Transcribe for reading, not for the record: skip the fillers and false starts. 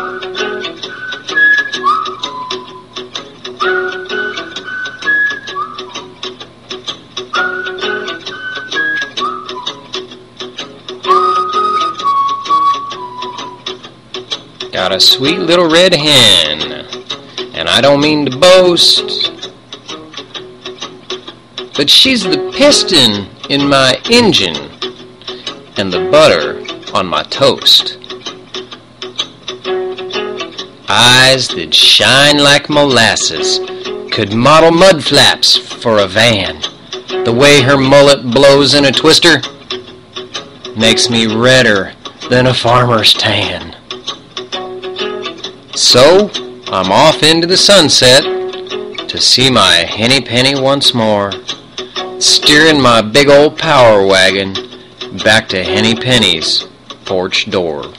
Got a sweet little red hen, and I don't mean to boast, but she's the piston in my engine and the butter on my toast. Eyes that shine like molasses could model mud flaps for a van. The way her mullet blows in a twister makes me redder than a farmer's tan. So, I'm off into the sunset to see my henny penny once more, steering my big old power wagon back to Henny Penny's porch door.